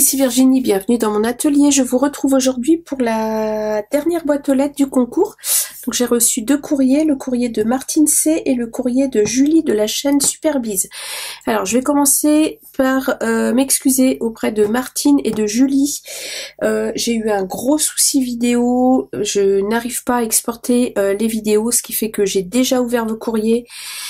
ici Virginie, bienvenue dans mon atelier. Je vous retrouve aujourd'hui pour la dernière boîte aux lettres du concours. Donc j'ai reçu deux courriers, le courrier de Martine C et le courrier de Julie de la chaîne Superbiz. Alors je vais commencer par m'excuser auprès de Martine et de Julie. J'ai eu un gros souci vidéo, je n'arrive pas à exporter les vidéos, ce qui fait que j'ai déjà ouvert vos courriers.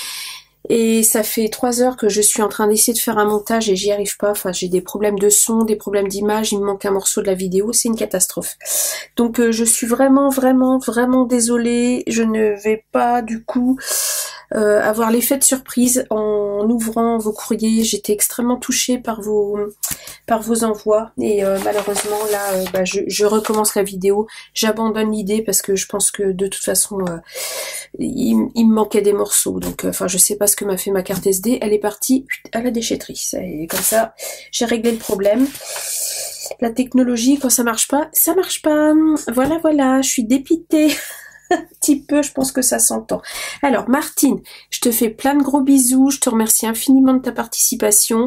Et ça fait 3 heures que je suis en train d'essayer de faire un montage et j'y arrive pas. Enfin, j'ai des problèmes de son, des problèmes d'image, il me manque un morceau de la vidéo, c'est une catastrophe. Donc je suis vraiment désolée. Je ne vais pas du coup avoir l'effet de surprise en ouvrant vos courriers. J'étais extrêmement touchée par vos envois et malheureusement là je recommence la vidéo. J'abandonne l'idée parce que je pense que de toute façon il me manquait des morceaux. Donc enfin je sais pas ce que m'a fait ma carte SD. Elle est partie à la déchetterie. Et comme ça j'ai réglé le problème. La technologie, quand ça marche pas, ça marche pas. Voilà, je suis dépitée. Un petit peu, je pense que ça s'entend. Alors Martine, je te fais plein de gros bisous, je te remercie infiniment de ta participation.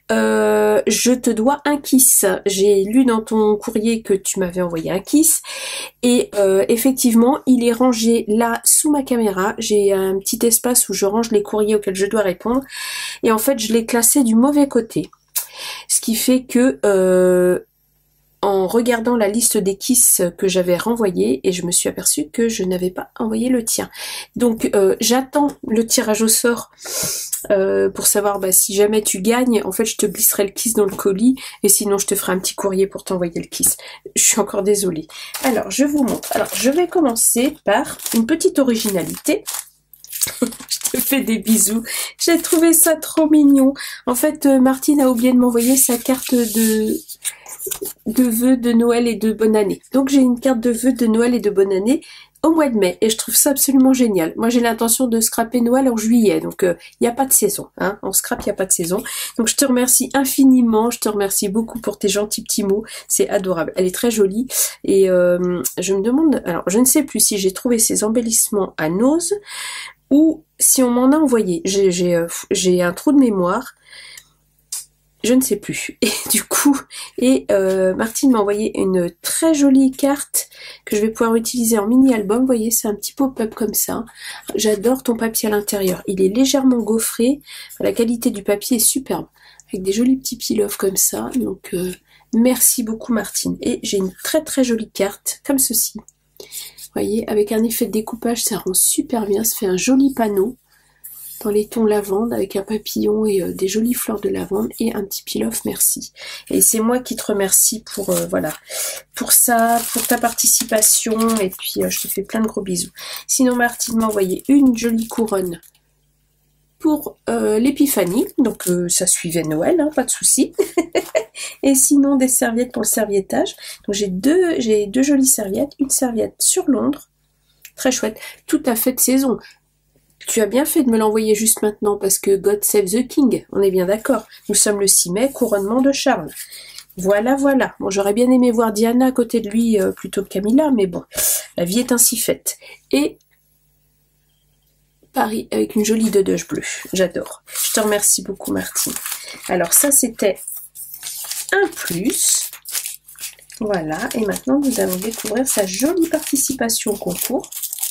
Je te dois un kiss. J'ai lu dans ton courrier que tu m'avais envoyé un kiss et effectivement il est rangé là sous ma caméra. J'ai un petit espace où je range les courriers auxquels je dois répondre et en fait je l'ai classé du mauvais côté, ce qui fait que en regardant la liste des kiss que j'avais renvoyés, et je me suis aperçue que je n'avais pas envoyé le tien. Donc j'attends le tirage au sort pour savoir si jamais tu gagnes, en fait je te glisserai le kiss dans le colis, et sinon je te ferai un petit courrier pour t'envoyer le kiss. Je suis encore désolée. Alors je vous montre. Alors je vais commencer par une petite originalité. Je te fais des bisous. J'ai trouvé ça trop mignon. En fait, Martine a oublié de m'envoyer sa carte de vœux de Noël et de bonne année. Donc j'ai une carte de vœux de Noël et de bonne année au mois de mai et je trouve ça absolument génial. Moi j'ai l'intention de scraper Noël en juillet, donc il n'y a pas de saison, hein. On scrape, il n'y a pas de saison. Donc je te remercie infiniment, je te remercie beaucoup pour tes gentils petits mots, c'est adorable. Elle est très jolie et je me demande, alors je ne sais plus si j'ai trouvé ces embellissements à Nose ou si on m'en a envoyé. J'ai un trou de mémoire. Je ne sais plus. Et du coup, Martine m'a envoyé une très jolie carte que je vais pouvoir utiliser en mini-album. Vous voyez, c'est un petit pop-up comme ça. J'adore ton papier à l'intérieur. Il est légèrement gaufré. La qualité du papier est superbe. Avec des jolis petits peel-off comme ça. Donc, merci beaucoup Martine. Et j'ai une très jolie carte comme ceci. Vous voyez, avec un effet de découpage, ça rend super bien. Ça fait un joli panneau dans les tons lavande avec un papillon et des jolies fleurs de lavande et un petit peel-off, merci. Et c'est moi qui te remercie pour voilà, pour ça, pour ta participation et puis je te fais plein de gros bisous. Sinon Martine m'a envoyé une jolie couronne pour l'épiphanie, donc ça suivait Noël, hein, pas de souci. Et sinon des serviettes pour le serviettage. Donc j'ai deux jolies serviettes, une serviette sur Londres, très chouette, tout à fait de saison. Tu as bien fait de me l'envoyer juste maintenant parce que God Save the King, on est bien d'accord. Nous sommes le 6 mai, couronnement de Charles. Voilà. Bon, j'aurais bien aimé voir Diana à côté de lui plutôt que Camilla, mais bon, la vie est ainsi faite. Et Paris avec une jolie dodoche bleue, j'adore. Je te remercie beaucoup Martine. Alors ça c'était un plus. Voilà, et maintenant nous allons découvrir sa jolie participation au concours.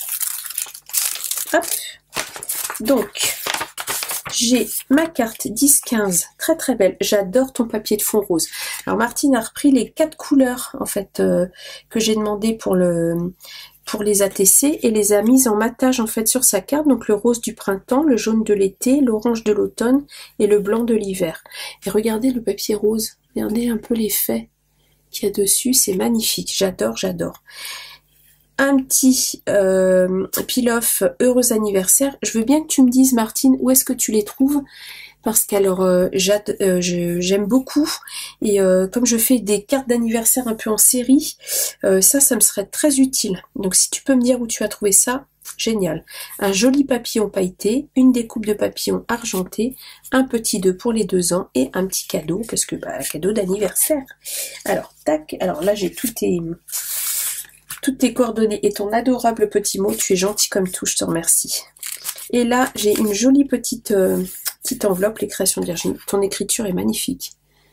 Hop. Donc, j'ai ma carte 10-15, très belle. J'adore ton papier de fond rose. Alors Martine a repris les 4 couleurs en fait que j'ai demandé pour les ATC et les a mises en matage en fait sur sa carte. Donc le rose du printemps, le jaune de l'été, l'orange de l'automne et le blanc de l'hiver. Et regardez le papier rose. Regardez un peu l'effet qu'il y a dessus. C'est magnifique. J'adore. Un petit peel-off heureux anniversaire. Je veux bien que tu me dises Martine où est-ce que tu les trouves parce qu'alors j'aime beaucoup et comme je fais des cartes d'anniversaire un peu en série, ça me serait très utile. Donc si tu peux me dire où tu as trouvé ça, génial. Un joli papillon pailleté, une découpe de papillon argenté, un petit 2 pour les 2 ans et un petit cadeau parce que cadeau d'anniversaire. Alors tac, alors là j'ai toutes tes coordonnées et ton adorable petit mot. Tu es gentil comme tout, je te remercie. Et là, j'ai une jolie petite enveloppe, les créations de Virginie. Ton écriture est magnifique.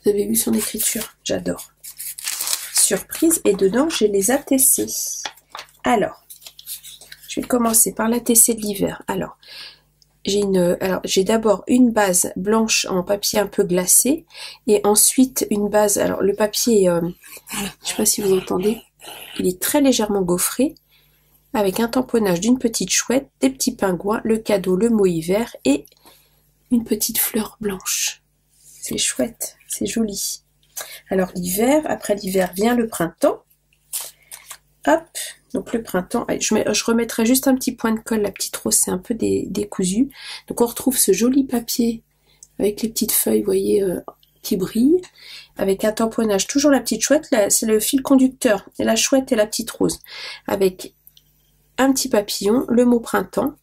Vous avez vu son écriture? J'adore. Surprise, et dedans j'ai les ATC. Alors, je vais commencer par l'ATC de l'hiver. Alors, j'ai d'abord une base blanche en papier un peu glacé, et ensuite une base, alors le papier, je sais pas si vous entendez, il est très légèrement gaufré, avec un tamponnage d'une petite chouette, des petits pingouins, le cadeau, le mot hiver, et une petite fleur blanche. C'est chouette, c'est joli. Alors l'hiver, après l'hiver vient le printemps. Hop, donc le printemps, je remettrai juste un petit point de colle, la petite rose c'est un peu décousu. Donc on retrouve ce joli papier avec les petites feuilles, vous voyez, qui brillent, avec un tamponnage, toujours la petite chouette, là c'est le fil conducteur, et la chouette et la petite rose, avec un petit papillon, le mot printemps.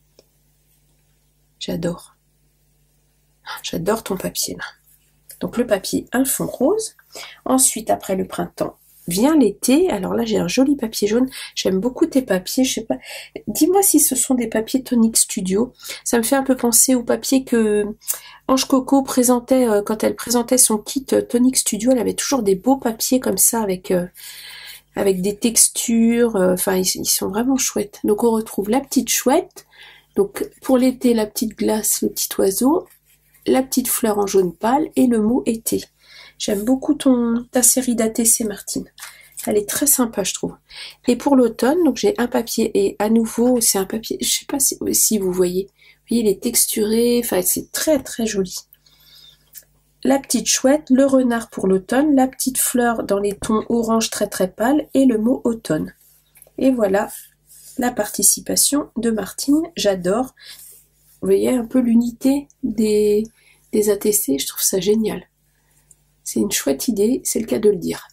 J'adore. J'adore ton papier là. Donc le papier, un fond rose. Ensuite, après le printemps, vient l'été. Alors là, j'ai un joli papier jaune. J'aime beaucoup tes papiers. Je sais pas. Dis-moi si ce sont des papiers Tonic Studio. Ça me fait un peu penser au papier que Ange Coco présentait quand elle présentait son kit Tonic Studio. Elle avait toujours des beaux papiers comme ça avec des textures. Enfin, ils sont vraiment chouettes. Donc on retrouve la petite chouette. Donc pour l'été, la petite glace, le petit oiseau, la petite fleur en jaune pâle et le mot été. J'aime beaucoup ta série d'ATC, Martine. Elle est très sympa, je trouve. Et pour l'automne, donc j'ai un papier, et à nouveau, c'est un papier, je sais pas si vous voyez. Vous voyez, il est texturé, enfin, c'est très très joli. La petite chouette, le renard pour l'automne, la petite fleur dans les tons orange très très pâle, et le mot automne. Et voilà la participation de Martine. J'adore. Vous voyez un peu l'unité des ATC, je trouve ça génial. C'est une chouette idée, c'est le cas de le dire.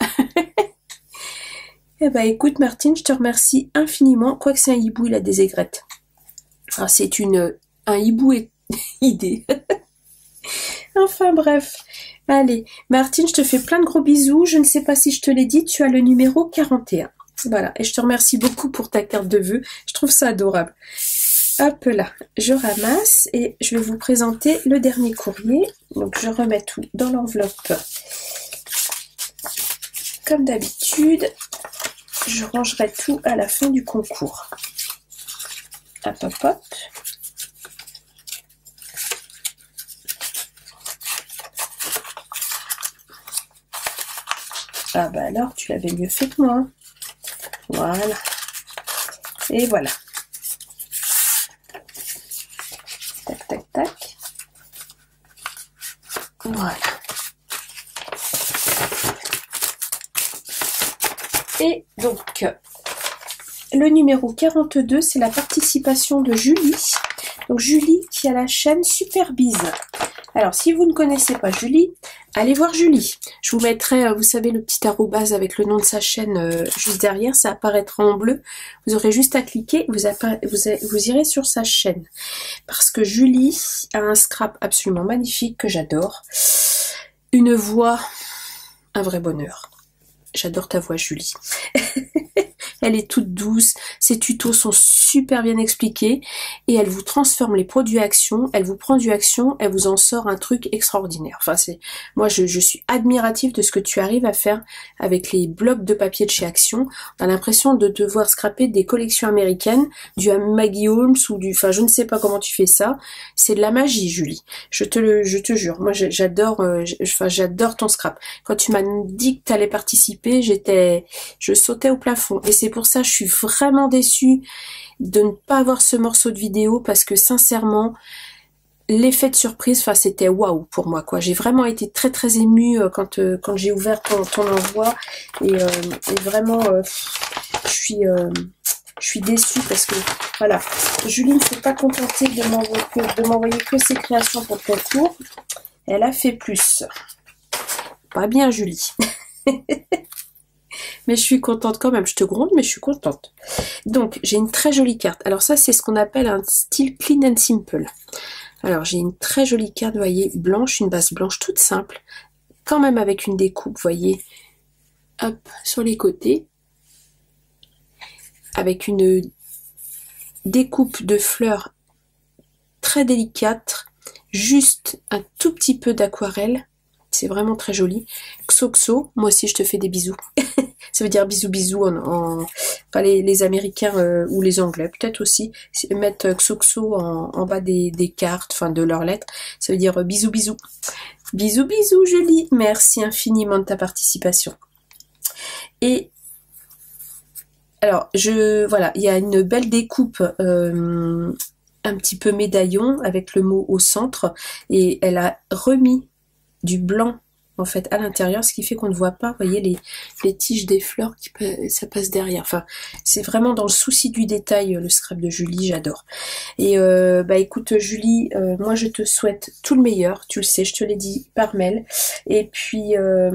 Eh ben écoute Martine, je te remercie infiniment. Quoique c'est un hibou, il a des aigrettes. Alors c'est un hibou idée. Enfin bref. Allez, Martine, je te fais plein de gros bisous. Je ne sais pas si je te l'ai dit, tu as le numéro 41. Voilà, et je te remercie beaucoup pour ta carte de vœux. Je trouve ça adorable. Hop là, je ramasse et je vais vous présenter le dernier courrier. Donc je remets tout dans l'enveloppe. Comme d'habitude, je rangerai tout à la fin du concours. Hop hop hop. Ah bah alors, tu l'avais mieux fait que moi. Voilà. Et voilà. Tac, tac, tac. Voilà. Et donc, le numéro 42, c'est la participation de Julie. Donc Julie qui a la chaîne Superbiz. Alors, si vous ne connaissez pas Julie, allez voir Julie. Je vous mettrai, vous savez, le petit arrobase avec le nom de sa chaîne juste derrière. Ça apparaîtra en bleu. Vous aurez juste à cliquer. Vous irez sur sa chaîne. Parce que Julie a un scrap absolument magnifique que j'adore. Une voix, un vrai bonheur. J'adore ta voix, Julie. Elle est toute douce, ses tutos sont super bien expliqués et elle vous transforme les produits Action, elle vous prend du Action, elle vous en sort un truc extraordinaire. Enfin, moi je suis admirative de ce que tu arrives à faire avec les blocs de papier de chez Action. On a l'impression de devoir scraper des collections américaines, du Maggie Holmes ou enfin je ne sais pas comment tu fais ça. C'est de la magie, Julie. Je te jure. Moi j'adore, j'adore ton scrap. Quand tu m'as dit que tu allais participer, je sautais au plafond. Et c'est pour ça je suis vraiment déçue de ne pas avoir ce morceau de vidéo parce que sincèrement l'effet de surprise, enfin c'était waouh pour moi quoi. J'ai vraiment été très très émue quand j'ai ouvert ton envoi et vraiment je suis déçue parce que voilà, Julie ne s'est pas contentée de m'envoyer que ses créations pour le concours. Elle a fait plus. Pas bien Julie. Mais je suis contente quand même, je te gronde, mais je suis contente. Donc, j'ai une très jolie carte. Alors ça, c'est ce qu'on appelle un style clean and simple. Alors, j'ai une très jolie carte, vous voyez, blanche, une base blanche toute simple, quand même avec une découpe, vous voyez, hop, sur les côtés, avec une découpe de fleurs très délicate, juste un tout petit peu d'aquarelle. C'est vraiment très joli. Xoxo, moi aussi je te fais des bisous. Ça veut dire bisous bisous enfin, les Américains ou les Anglais peut-être aussi mettent Xoxo en bas des cartes, enfin de leurs lettres. Ça veut dire bisous bisous. Bisous bisous Julie, merci infiniment de ta participation. Et alors voilà, il y a une belle découpe un petit peu médaillon avec le mot au centre et elle a remis du blanc en fait à l'intérieur, ce qui fait qu'on ne voit pas, vous voyez les tiges des fleurs ça passe derrière. Enfin, c'est vraiment dans le souci du détail le scrap de Julie, j'adore. Et bah écoute Julie, moi je te souhaite tout le meilleur, tu le sais, je te l'ai dit par mail. Et puis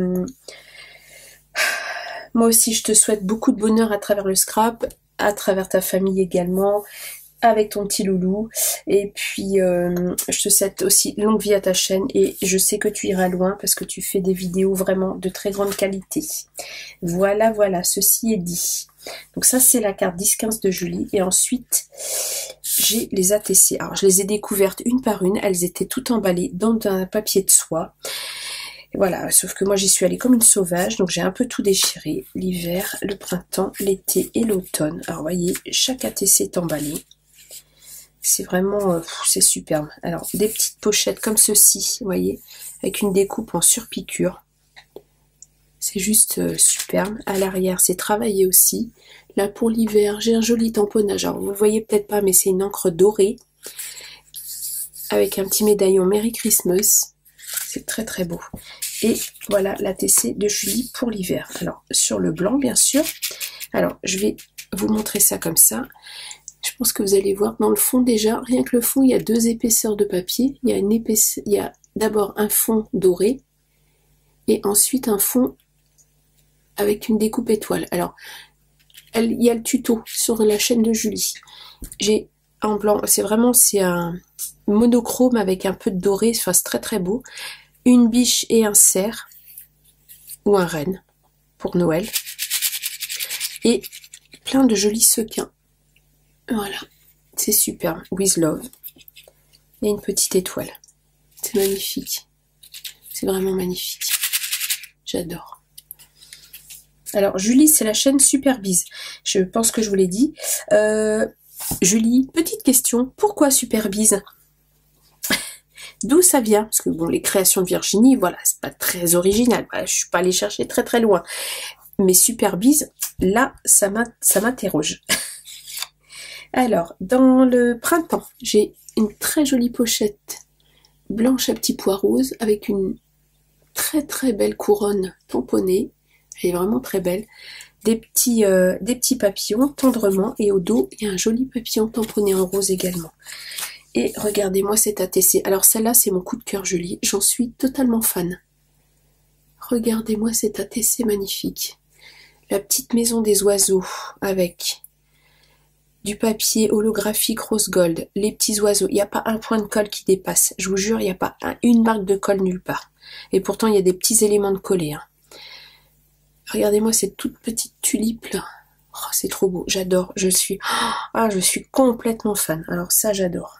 moi aussi je te souhaite beaucoup de bonheur à travers le scrap, à travers ta famille également, avec ton petit loulou, et puis je te souhaite aussi longue vie à ta chaîne, et je sais que tu iras loin parce que tu fais des vidéos vraiment de très grande qualité. Voilà, voilà, ceci est dit. Donc ça c'est la carte 10-15 de Julie, et ensuite j'ai les ATC. Alors je les ai découvertes une par une, elles étaient toutes emballées dans un papier de soie. Et voilà, sauf que moi j'y suis allée comme une sauvage, donc j'ai un peu tout déchiré. L'hiver, le printemps, l'été et l'automne. Alors vous voyez, chaque ATC est emballé. C'est vraiment, c'est superbe. Alors, des petites pochettes comme ceci, vous voyez, avec une découpe en surpiqûre. C'est juste superbe. À l'arrière, c'est travaillé aussi. Là, pour l'hiver, j'ai un joli tamponnage. Alors, vous ne voyez peut-être pas, mais c'est une encre dorée. Avec un petit médaillon Merry Christmas. C'est très très beau. Et voilà la TC de Julie pour l'hiver. Alors, sur le blanc, bien sûr. Alors, je vais vous montrer ça comme ça. Je pense que vous allez voir dans le fond déjà, rien que le fond, il y a deux épaisseurs de papier. Il y a d'abord un fond doré et ensuite un fond avec une découpe étoile. Alors, il y a le tuto sur la chaîne de Julie. J'ai en blanc, c'est un monochrome avec un peu de doré, enfin c'est très très beau. Une biche et un cerf ou un renne pour Noël. Et plein de jolis sequins. Voilà, c'est superbe. With love. Et une petite étoile. C'est magnifique. C'est vraiment magnifique. J'adore. Alors, Julie, c'est la chaîne Superbiz. Je pense que je vous l'ai dit. Julie, petite question. Pourquoi Superbiz? D'où ça vient? Parce que bon, les créations de Virginie, voilà, c'est pas très original. Voilà, je suis pas allée chercher très très loin. Mais Superbiz, là, ça m'interroge. Alors, dans le printemps, j'ai une très jolie pochette blanche à petits pois roses avec une très très belle couronne tamponnée. Elle est vraiment très belle. Des petits papillons tendrement, et au dos, il y a un joli papillon tamponné en rose également. Et regardez-moi cette ATC. Alors celle-là, c'est mon coup de cœur, Julie. J'en suis totalement fan. Regardez-moi cette ATC magnifique. La petite maison des oiseaux avec du papier holographique rose gold, les petits oiseaux, il n'y a pas un point de colle qui dépasse, je vous jure, il n'y a pas une marque de colle nulle part. Et pourtant, il y a des petits éléments de collé. Hein. Regardez-moi cette toute petite tulipe là. Oh, c'est trop beau, j'adore, je suis complètement fan. Alors ça, j'adore.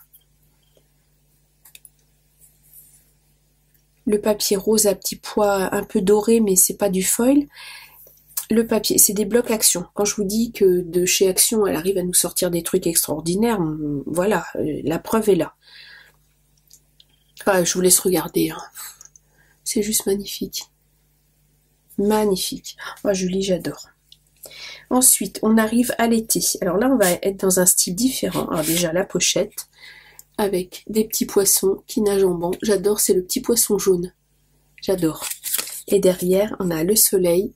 Le papier rose à petits pois un peu doré, mais c'est pas du foil. Le papier, c'est des blocs Action. Quand je vous dis que de chez Action, elle arrive à nous sortir des trucs extraordinaires, voilà, la preuve est là. Ah, je vous laisse regarder. Hein. C'est juste magnifique. Magnifique. Moi, Julie, j'adore. Ensuite, on arrive à l'été. Alors là, on va être dans un style différent. Alors déjà, la pochette, avec des petits poissons qui nagent en banc. J'adore, c'est le petit poisson jaune. J'adore. Et derrière, on a le soleil,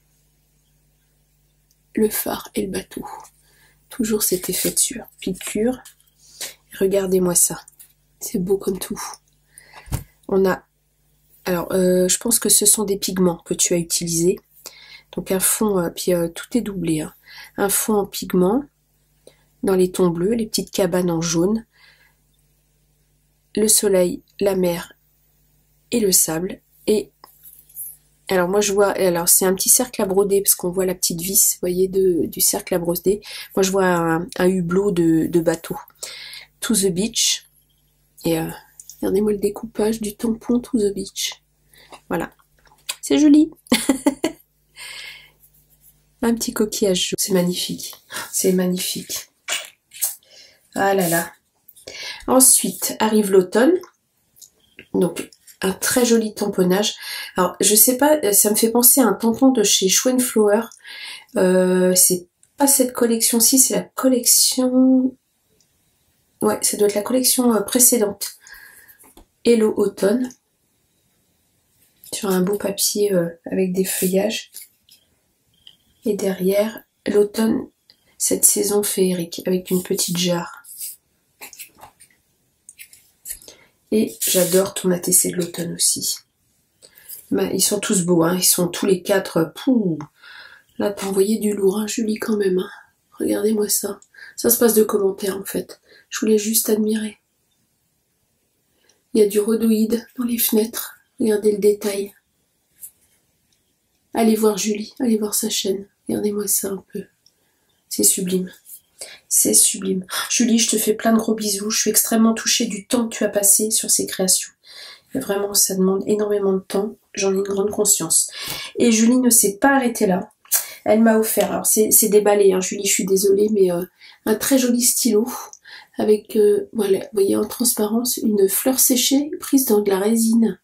le phare et le bateau. Toujours cet effet de piqûre. Regardez-moi ça. C'est beau comme tout. On a... Alors, je pense que ce sont des pigments que tu as utilisés. Donc un fond, puis tout est doublé. Hein. Un fond en pigments dans les tons bleus, les petites cabanes en jaune. Le soleil, la mer et le sable. Et alors moi je vois, alors c'est un petit cercle à broder parce qu'on voit la petite vis, vous voyez, du cercle à broder. Moi je vois un hublot de bateau. To the beach. Et regardez-moi le découpage du tampon To the beach. Voilà, c'est joli. Un petit coquillage jaune. C'est magnifique. C'est magnifique. Ah là là. Ensuite arrive l'automne. Donc un très joli tamponnage. Alors je sais pas, ça me fait penser à un tampon de chez Schwenflower. C'est pas cette collection-ci, c'est la collection... Ouais, ça doit être la collection précédente. Hello Automne. Sur un beau papier avec des feuillages. Et derrière, l'automne, cette saison féerique, avec une petite jarre. Et j'adore ton ATC de l'automne aussi. Ben, ils sont tous beaux, hein. Ils sont tous les quatre. Pouh. Là, t'as envoyé du lourd, hein, Julie, quand même. Hein. Regardez-moi ça. Ça se passe de commentaires, en fait. Je voulais juste admirer. Il y a du rhodoïde dans les fenêtres. Regardez le détail. Allez voir Julie, allez voir sa chaîne. Regardez-moi ça un peu. C'est sublime. C'est sublime. Julie, je te fais plein de gros bisous. Je suis extrêmement touchée du temps que tu as passé sur ces créations. Et vraiment, ça demande énormément de temps. J'en ai une grande conscience. Et Julie ne s'est pas arrêtée là. Elle m'a offert, alors c'est déballé, hein, Julie, je suis désolée, mais un très joli stylo. Avec, voilà, vous voyez en transparence, une fleur séchée prise dans de la résine.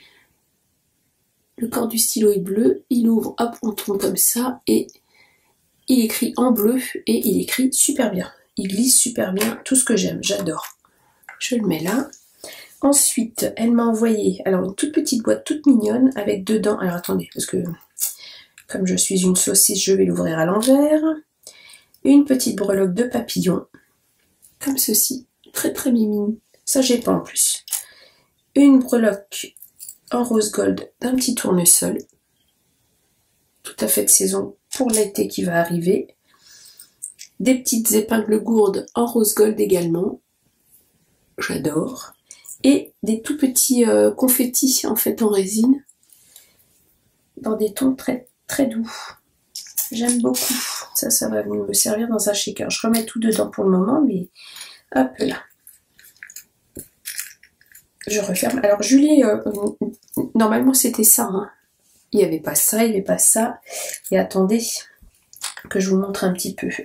Le corps du stylo est bleu, il ouvre, hop, on tourne comme ça, et il écrit en bleu, et il écrit super bien. Il glisse super bien, tout ce que j'aime, j'adore. Je le mets là. Ensuite, elle m'a envoyé, alors une toute petite boîte toute mignonne, avec dedans, alors attendez, parce que comme je suis une saucisse, je vais l'ouvrir à l'envers. Une petite breloque de papillon, comme ceci, très très mimine. Ça j'ai pas en plus. Une breloque en rose gold d'un petit tournesol, tout à fait de saison pour l'été qui va arriver. Des petites épingles gourdes en rose gold également, j'adore. Et des tout petits confettis en fait en résine, dans des tons très très doux. J'aime beaucoup. Ça va me servir dans un shaker. Je remets tout dedans pour le moment, mais hop là. Je referme. Alors Julie, normalement c'était ça. Hein. Il n'y avait pas ça, il n'y avait pas ça. Et attendez que je vous montre un petit peu.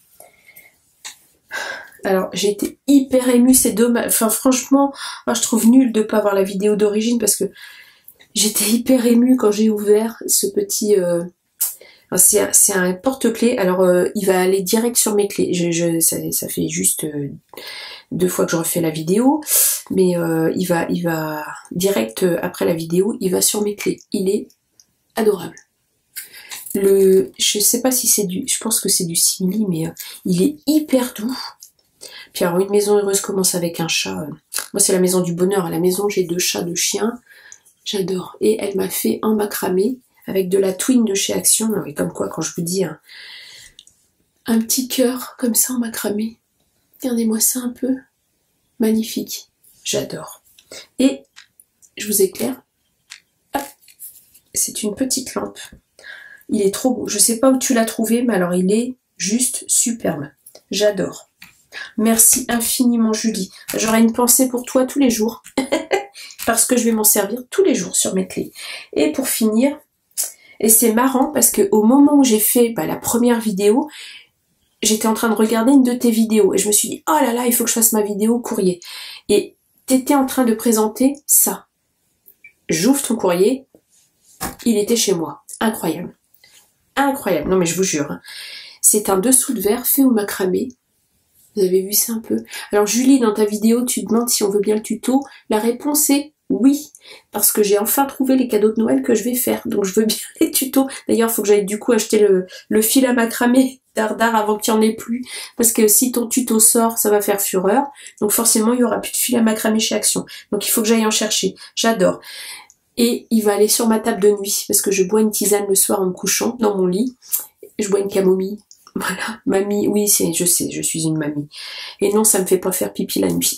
Alors j'ai été hyper émue, c'est dommage. Enfin franchement, moi, je trouve nul de ne pas avoir la vidéo d'origine parce que j'étais hyper émue quand j'ai ouvert ce petit... c'est un porte-clés, alors il va aller direct sur mes clés. Ça fait juste 2 fois que je refais la vidéo, mais il va direct après la vidéo, il va sur mes clés. Il est adorable. Je sais pas si c'est je pense que c'est du simili, mais il est hyper doux. Puis alors une maison heureuse commence avec un chat. Moi c'est la maison du bonheur. À la maison j'ai 2 chats, 2 chiens. J'adore. Et elle m'a fait en macramé avec de la twine de chez Action. Et comme quoi quand je vous dis un petit cœur comme ça en macramé. Regardez-moi ça un peu. Magnifique. J'adore. Et je vous éclaire. C'est une petite lampe. Il est trop beau. Je sais pas où tu l'as trouvé, mais alors il est juste superbe. J'adore. Merci infiniment Julie. J'aurai une pensée pour toi tous les jours. Parce que je vais m'en servir tous les jours sur mes clés. Et pour finir, et c'est marrant parce que au moment où j'ai fait la première vidéo, j'étais en train de regarder une de tes vidéos et je me suis dit, oh là là, il faut que je fasse ma vidéo courrier. Et t'étais en train de présenter ça. J'ouvre ton courrier, il était chez moi. Incroyable. Incroyable. Non mais je vous jure. Hein. C'est un dessous de verre fait au macramé. Vous avez vu ça un peu? Alors Julie, dans ta vidéo, tu demandes si on veut bien le tuto. La réponse est oui, parce que j'ai enfin trouvé les cadeaux de Noël que je vais faire. Donc je veux bien les tutos. D'ailleurs, il faut que j'aille du coup acheter le fil à macramé dardard avant qu'il n'y en ait plus. Parce que si ton tuto sort, ça va faire fureur. Donc forcément, il n'y aura plus de fil à macramé chez Action. Donc il faut que j'aille en chercher. J'adore. Et il va aller sur ma table de nuit, parce que je bois une tisane le soir en me couchant dans mon lit. Je bois une camomille. Voilà, mamie, oui, je sais, je suis une mamie. Et non, ça me fait pas faire pipi la nuit.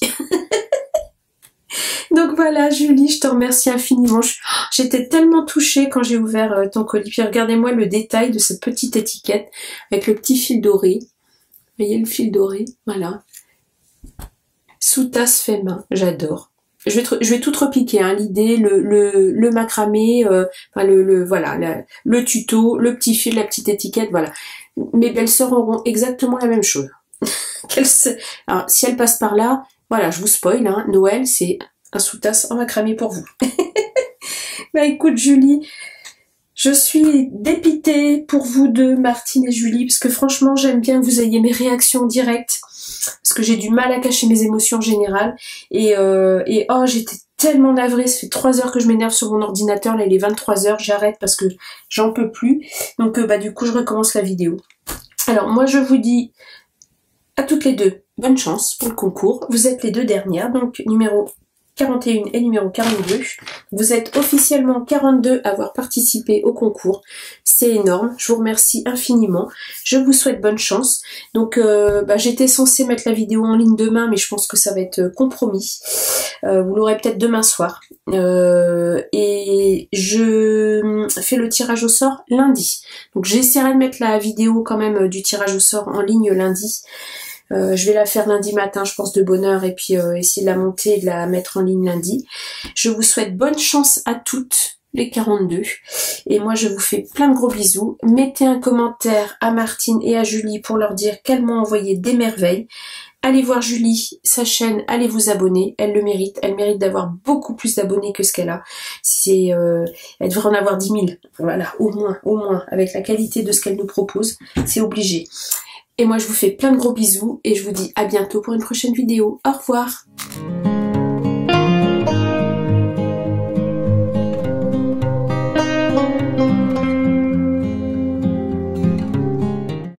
Donc voilà, Julie, je te remercie infiniment. J'étais tellement touchée quand j'ai ouvert ton colis. Puis regardez-moi le détail de cette petite étiquette avec le petit fil doré. Vous voyez le fil doré? Voilà. Sous tasse fait main, j'adore. je vais tout repiquer, hein, l'idée, le macramé, enfin voilà, le tuto, le petit fil, la petite étiquette, voilà. Mes belles-sœurs auront exactement la même chose. Alors, si elles passent par là, voilà, je vous spoil, hein, Noël, c'est un sous-tasse en macramé pour vous. Bah écoute Julie, je suis dépitée pour vous deux, Martine et Julie, parce que franchement j'aime bien que vous ayez mes réactions directes, parce que j'ai du mal à cacher mes émotions en général, et oh j'étais tellement navrée, ça fait 3 heures que je m'énerve sur mon ordinateur, là il est 23 heures, j'arrête parce que j'en peux plus, donc bah du coup je recommence la vidéo. Alors moi je vous dis à toutes les deux, bonne chance pour le concours, vous êtes les deux dernières, donc numéro 41 et numéro 42. Vous êtes officiellement 42 à avoir participé au concours. C'est énorme. Je vous remercie infiniment. Je vous souhaite bonne chance. Donc, j'étais censée mettre la vidéo en ligne demain, mais je pense que ça va être compromis. Vous l'aurez peut-être demain soir. Et je fais le tirage au sort lundi. Donc, j'essaierai de mettre la vidéo quand même du tirage au sort en ligne lundi. Je vais la faire lundi matin, je pense, de bonne heure, et puis essayer de la monter et de la mettre en ligne lundi. Je vous souhaite bonne chance à toutes les 42. Et moi, je vous fais plein de gros bisous. Mettez un commentaire à Martine et à Julie pour leur dire qu'elles m'ont envoyé des merveilles. Allez voir Julie, sa chaîne, allez vous abonner, elle le mérite. Elle mérite d'avoir beaucoup plus d'abonnés que ce qu'elle a. Elle devrait en avoir 10 000. Voilà, au moins, avec la qualité de ce qu'elle nous propose, c'est obligé. Et moi je vous fais plein de gros bisous et je vous dis à bientôt pour une prochaine vidéo. Au revoir.